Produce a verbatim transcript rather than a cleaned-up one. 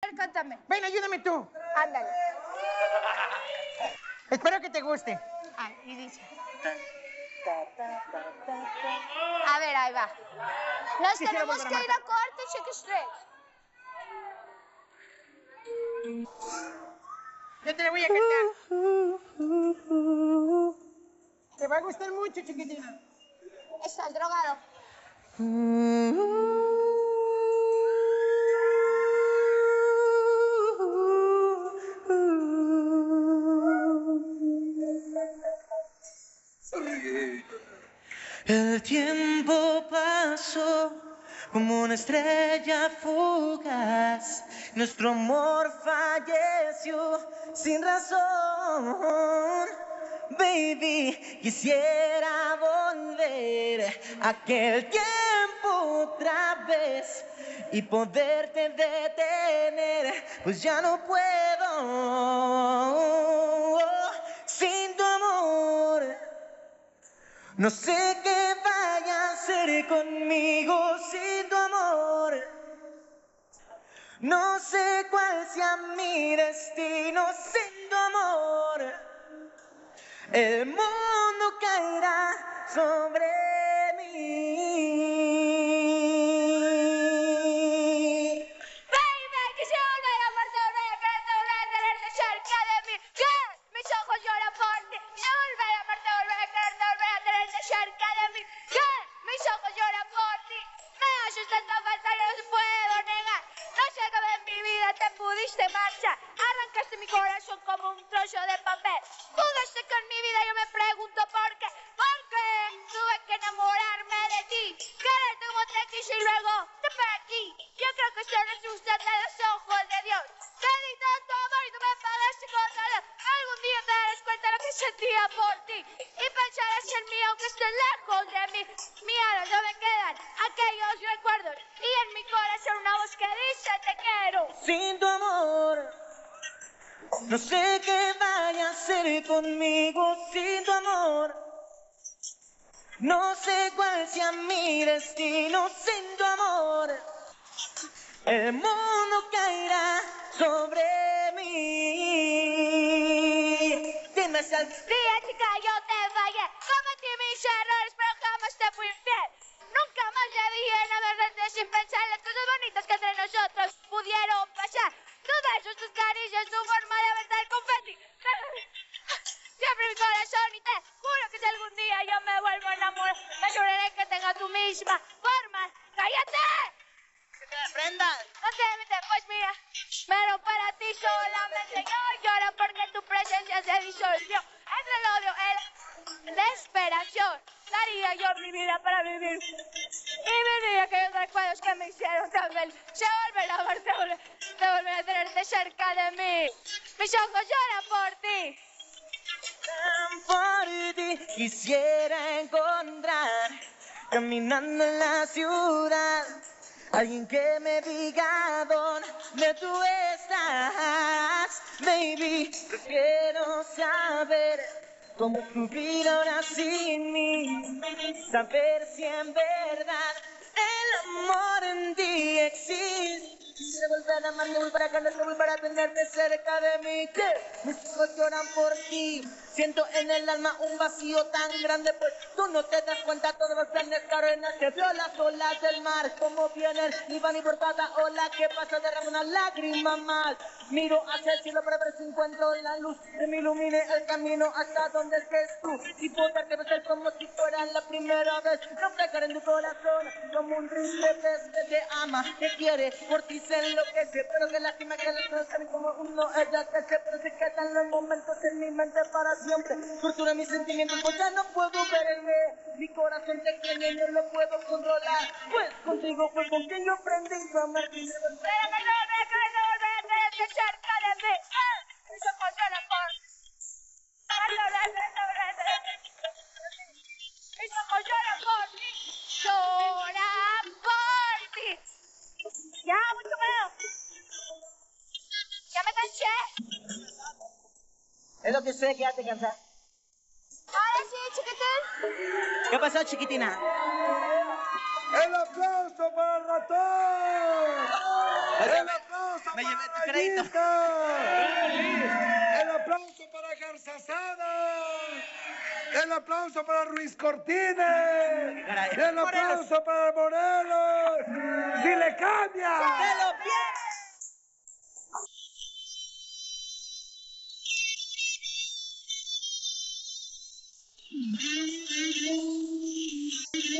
ver, cántame. Ven, ayúdame tú. Ándale. Espero que te guste. Ah, y dice. A ver, ahí va. Nos Quisiera tenemos volver a que ir a corte, chiquistrés. Yo te la voy a cantar. Te va a gustar mucho, chiquitina. Estás drogado. El tiempo pasó como una estrella fugaz. Nuestro amor falleció sin razón. Baby, quisiera volver a aquel tiempo otra vez y poderte detener, pues ya no puedo sin tu amor. No sé qué vaya a hacer conmigo sin tu amor. No sé cuál sea mi destino sin tu amor. El mundo caerá sobre mí. Baby, quisiera volver a amarte, volver a quererte, volver a tenerte cerca de mí. Que mis ojos lloran por ti. Quisiera volver a amarte, volver a quererte, volver a tenerte cerca de mí. Que mis ojos lloran por ti. Me haces tanta falta que no te puedo negar. No sé cómo en mi vida te pudiste marchar. Arrancaste mi corazón como un trozo de papel. Jugaste con mi vida, yo me pregunto por qué. ¿Por qué tuve que enamorarme de ti? Quererte como te quise y luego te perdí. Yo creo que son los justos de los ojos de Dios. Te di tanto amor y tú me pagaste con dolor. Algún día te darás cuenta de lo que sentía por ti. Y pensarás en mí aunque estés lejos de mí. Mira, no me quedan aquellos recuerdos. Y en mi corazón una voz que dice te quiero. Sin tu amor, no sé qué vaya a hacer conmigo sin tu amor. No sé cuál sea mi destino sin tu amor. El mundo caerá sobre mí. Dime si al... Día chica, yo te fallé. Cometí mis errores, pero jamás te fui infiel. Nunca más debí enamorarte sin pensar las cosas bonitas que entre nosotros pudieron pasar. Tus besos, tus caricias, tu forma de aventar confeti. Siempre mi corazón y te juro que si algún día yo me vuelvo a enamorar, me aseguraré que tenga tu misma forma. ¡Cállate! Brenda. No te metes, pues mira, pero para ti solamente yo lloro porque tu presencia se disolvió. Entre el odio, el desesperación, daría yo mi vida para vivir. Y viviría aquellos recuerdos que me hicieron tan feliz. Se volverá a amarte, de volver a tenerte cerca de mí. Mis ojos lloran por ti. Por ti quisiera encontrar, caminando en la ciudad, alguien que me diga dónde tú estás. Baby, prefiero saber cómo vivir ahora sin mí, saber si en verdad el amor en ti existe. Quisiera volver a amarte, volver a quererte, volver a tenerte cerca de mí. Que mis ojos lloran por ti. Siento en el alma un vacío tan grande, pues tú no te das cuenta. Todos los planes que arruinaste, veo las olas del mar como vienen y van y por cada ola que pasa derrama una lágrima más. Miro hacia el cielo para ver si encuentro la luz que me ilumine el camino hasta donde estés tú y poderte besar como si fuera la primera vez. No pegar en tu corazón como un triste pez que te ama, que quiere, por ti se enloquece, pero que lástima que las cosas salen como uno ella que se, pero se quedan los momentos en mi mente para siempre. Tortura mis sentimientos, pues ya no puedo verme. Mi corazón te quiere y no lo puedo controlar. Pues contigo fue con quien yo aprendí a amar. Pero me lo voy a querer, no volver a tenerte cerca de mí. Mis ojos lloran por ti. Mis ojos lloran por ti. Lloran por ti. Ya, mucho menos. Ya me cansé. Es lo que sé, que ya te cansaste. Ahora sí, chiquitín. ¿Qué pasó, chiquitina? ¡El aplauso para el ratón! ¡El aplauso Me llevé tu crédito. El aplauso para Garzazada. El aplauso para Ruiz Cortines. Caray. El aplauso para Morelos. ¡Dile cambia! ¡Te lo pierdes! Thank you.